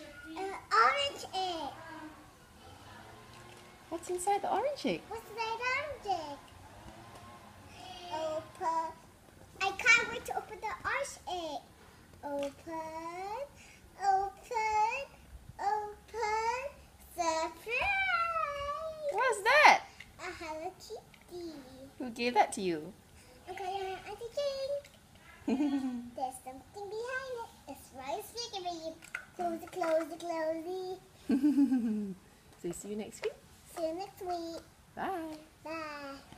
Orange egg. What's inside the orange egg? What's that orange egg? Open. I can't wait to open the orange egg. Open. Open. Open. Surprise! What's that? A Hello Kitty. Who gave that to you? Okay, Auntie Jane. There's something behind it. It's right speaking. Close it, close it, close it. So see you next week. See you next week. Bye. Bye.